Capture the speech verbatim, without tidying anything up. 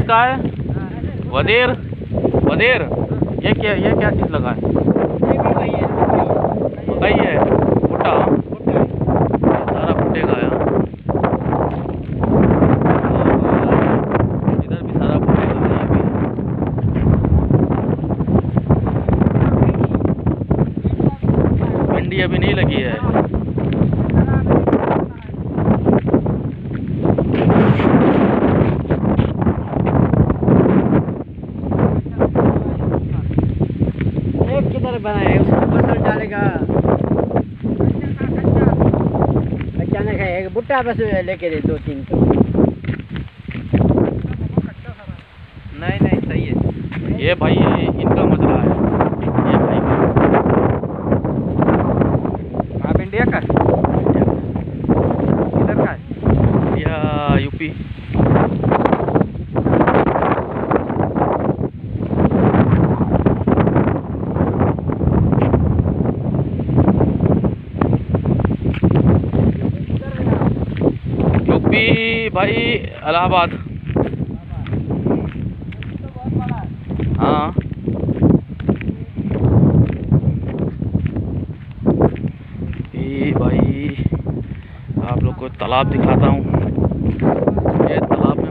का है? वदेर वदेर ये क्या ये क्या चीज़ लगा है? मकई है, भुट्टा सारा भुट्टे का है। इधर भी सारा भुट्टे का है। भिंडी अभी नहीं लगी है। किधर बनाए उसको फसल डालेगा अचानक है एक भुट्टा बस लेके दे दो तीन तो नहीं नहीं सही है ये भाई, इनका मसला है ये भाई। आप इंडिया का किधर का है? या यूपी। यूपी भाई, इलाहाबाद। हाँ ये भाई आप लोग को तालाब दिखाता हूँ। ये तालाब में